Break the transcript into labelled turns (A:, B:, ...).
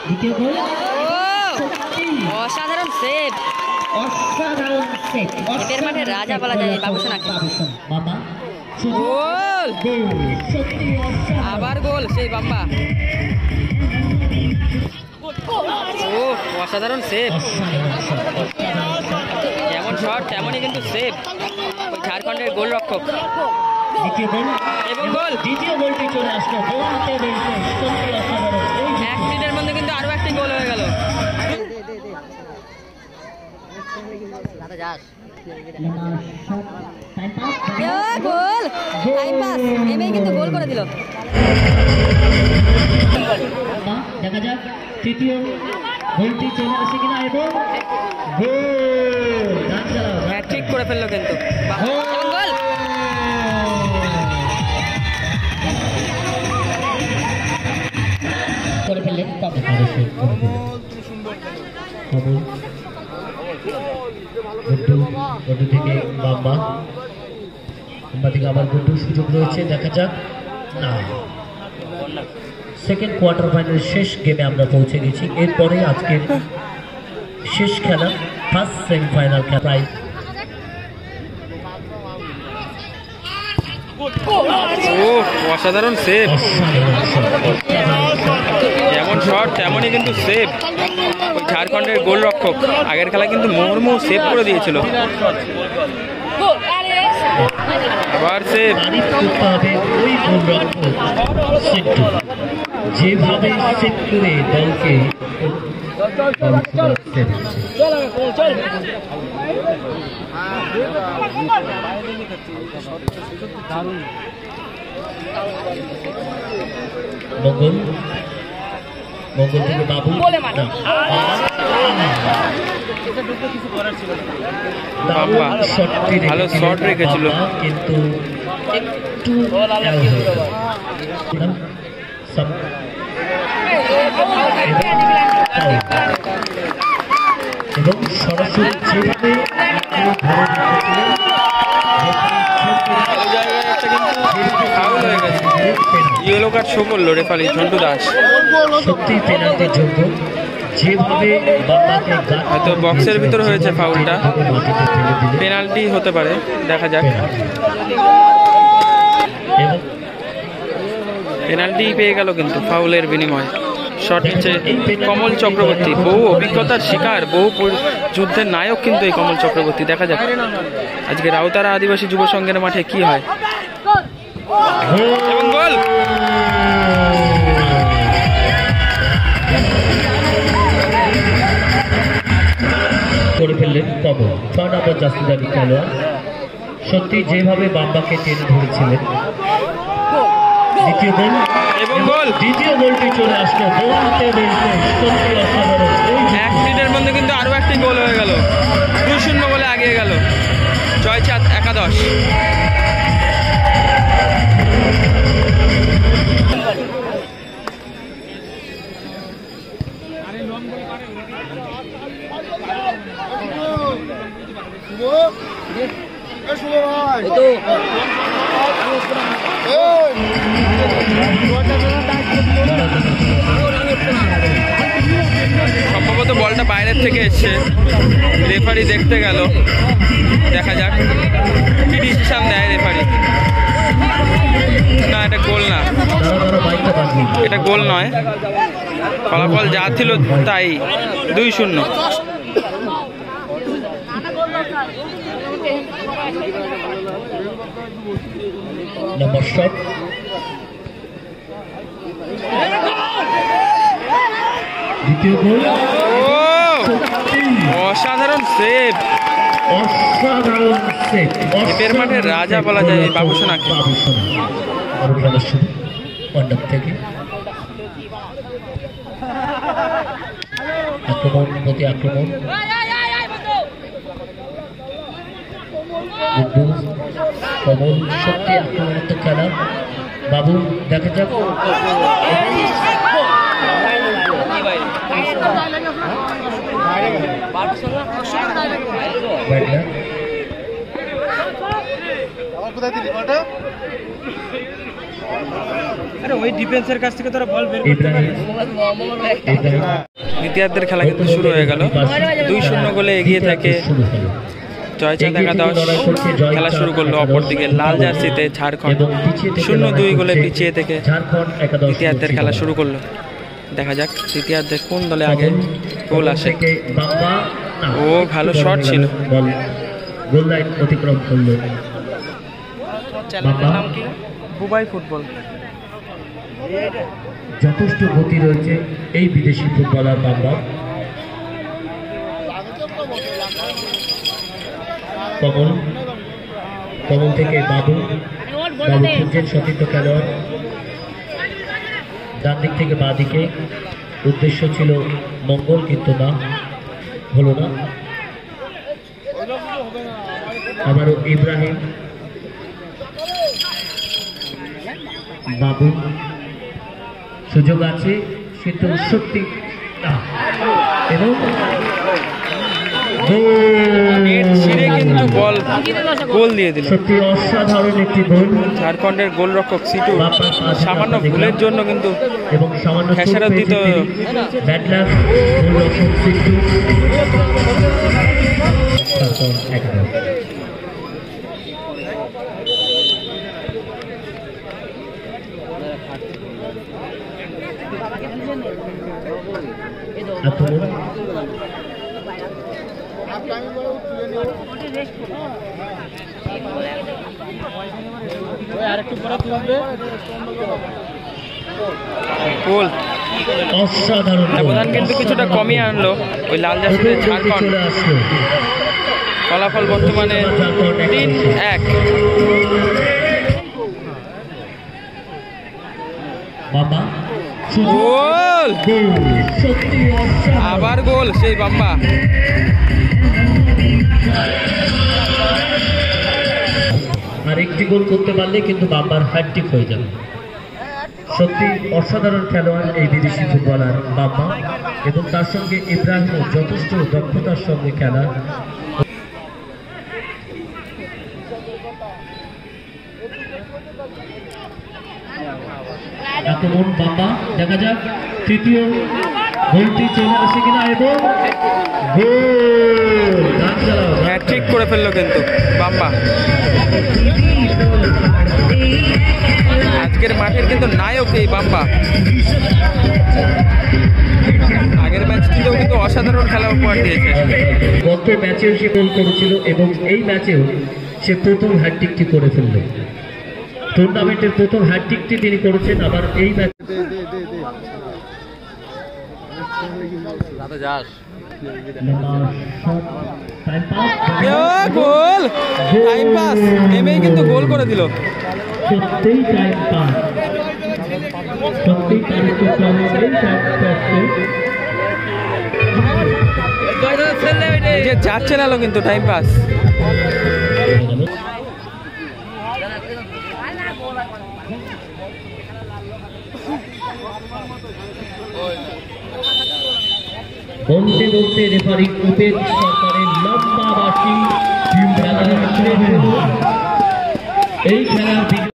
A: দ্বিতীয় গোল
B: অসাধারণ সেভ,
A: অসাধারণ সেভ,
B: এদের মাঠে রাজা বলা যায় বাবুসোনাকে।
A: বাবা
B: গোল,
A: সত্যি
B: আবার গোল সেই বাম্বা। ও অসাধারণ সেভ, যেমন শট তেমনই কিন্তু সেভ ওই ঝাড়খণ্ডের গোলরক্ষক।
A: দ্বিতীয় গোল
B: এবং গোল,
A: দ্বিতীয় গোলটি চলে আসলো দৌড়াতে বেরিয়ে, সত্যি অসাধারণ।
B: এক মিনিটের মধ্যে কিন্তু আরো একটি গোল হয়ে গেল। গোল, টাইম পাস, নেমেই কিন্তু গোল করে দিল।
A: দেখা যাক তৃতীয় গোলটি চলে আসে কিনা, এবং গোল,
B: ঠিক করে ফেললো কিন্তু। গোল,
A: করে ফেললেন গুড্ডু থেকে বাম্বা, বাম্বা থেকে আবার গুড্ডুর সুযোগ রয়েছে, দেখা যাক। না, সেকেন্ড কোয়ার্টার ফাইনালের শেষ গেমে আমরা পৌঁছে গেছি। এরপরে আজকের শেষ খেলা, ফার্স্ট সেমিফাইনাল খেলা।
B: অসাধারণ সেভ, যেমন শট তেমনই কিন্তু সেভ ওই ঝাড়খণ্ডের গোলরক্ষক। আগের খেলা কিন্তু মুর্মু সেভ করে দিয়েছিল, আবার সেভ।
A: ওই গোলরক্ষক যেভাবে সেভ করে দলকে মঙ্গল, মঙ্গল থেকে বাবু,
B: ভালো শট রেখেছিল
A: কিন্তু একটু এবং সরাসরি যেভাবে
B: ইয়েলো কার্ড শো করলো রেফারি ঝন্টু দাস।
A: সত্যি পেনাল্টির যোগ্য, যেভাবে
B: হয়তো বক্সের ভিতরে হয়েছে ফাউলটা, পেনাল্টি হতে পারে, দেখা যাক। পেনাল্টি পেয়ে গেল কিন্তু ফাউলের বিনিময়ে। শট হচ্ছে কমল চক্রবর্তী, বহু অভিজ্ঞতার শিকার, বহু যুদ্ধের নায়ক কিন্তু এই কমল চক্রবর্তী। দেখা যাক আজকে রাউতারা আদিবাসী যুব সংঘের মাঠে কি হয়। এবং গোল,
A: করে ফেললেন কমল, 6 নম্বর জাস্তিদারি খেলোয়াড়। সত্যি যেভাবে বাম্বাকে টেনে ধরেছিলেন। দ্বিতীয় গোল
B: এবং গোল,
A: দ্বিতীয় গোলটি চলে আসলো দৌড়াতে বেরিয়ে, সত্যি অসাধারণ।
B: এক মিনিটের মধ্যে কিন্তু আরো একটি গোল হয়ে গেল, 2-0 বলে এগিয়ে গেল জয়চাঁদ একাদশ। সম্ভবত বলটা বাইরের থেকে এসছে, রেফারি দেখতে গেল, দেখা যাক কি ডিসিশন দেয় রেফারি। না, এটা গোল না, এটা গোল নয়, ফলাফল যা ছিল তাই, 2-0।
A: নম্বর শট, দ্বিতীয় গোল,
B: অসাধারণ সেভ,
A: অসাধারণ সেভ,
B: এদের মাঠে রাজা বলা যায় বাবুসোনাকে।
A: খেলার শুরু মণ্ডপ থেকে, আক্রমণ প্রতি আক্রমণ, কমল সত্যি আক্রমণাত্মক খেলা। বাবু, দেখা যাক।
C: ওই ডিফেন্সের কাছ থেকে তোরা বল বের করতে পারিস।
B: দ্বিতীয়ার্ধের খেলা কিন্তু শুরু হয়ে গেল। 2-0 গোলে এগিয়ে থাকে জয়চাঁদ একাদশ। খেলা শুরু করলো অপরদিকে লাল জার্সিতে ঝাড়খণ্ড 0-2 গোলে পিছিয়ে থেকে দ্বিতীয়ার্ধের খেলা শুরু করলো। দেখা যাক তৃতীয়ার্ধে কোন দলে আগে গোল আসে। ও ভালো শট ছিল।
A: গোল লাইন অতিক্রম করলো।
B: চ্যানেলের নাম কি? বুবাই ফুটবল।
A: যথেষ্ট গতি রয়েছে এই বিদেশি ফুটবলার বাম্বা। কমল থেকে বাবু খুঁজছেন সতীর্থ খেলোয়াড়। ডান দিক থেকে বাঁ দিকে উদ্দেশ্য ছিল মঙ্গল, কিন্তু না, হলো না। আবারও ইব্রাহিম, বাবু, সুযোগ আছে কিন্তু সত্যি এবং
B: ছিঁড়ে কিন্তু বল গোল দিয়ে দিল।
A: সত্যি অসাধারণ একটি গোল।
B: ঝাড়খণ্ডের গোলরক্ষক সিটু সামান্য ভুলের জন্য কিন্তু
A: এবং সামান্য
B: খেসারত দিত।
A: ব্যাড লাক গোলরক্ষক সিটু।
B: গোল
A: অসাধারণ
B: ব্যবধান কিন্তু কিছুটা কমিয়ে আনলো ওই লাল জার্সিতে ঝাড়খণ্ড। ফলাফল বর্তমানে 3-1। গোল, আবার গোল সেই বাম্বা।
A: আর একটি গোল করতে পারলে কিন্তু বাম্বার হ্যাটট্রিক হয়ে যাবে। সত্যি অসাধারণ খেলোয়াড় এই বিদেশি ফুটবলার বাম্বা, এবং তার সঙ্গে ইব্রাহিমও যথেষ্ট দক্ষতার সঙ্গে খেলা। আক্রমণ বাম্বা, দেখা যাক তৃতীয় গোলটি চলে আসে কিনা, এবং
B: হ্যাটট্রিক করে ফেললো কিন্তু বাম্বা। আজকের মাঠের কিন্তু নায়ক এই বাম্বা। আগের ম্যাচটিতেও কিন্তু অসাধারণ খেলা উপহার দিয়েছে।
A: গত ম্যাচেও সে গোল করেছিল এবং এই ম্যাচেও সে প্রথম হ্যাটট্রিকটি করে ফেলল। টুর্নামেন্টের প্রথম হ্যাটট্রিকটি তিনি করেছেন। আবার এই ম্যাচে
B: গোল, টাইম পাস, নেমেই কিন্তু গোল করে দিল।
A: সত্যিই টাইম পাস, সত্যিই
B: যে যাচ্ছে না কিন্তু টাইম পাস।
A: বলতে বলতে রেফারি উপেন সরকারের লম্বা বাঁশি এই খেলার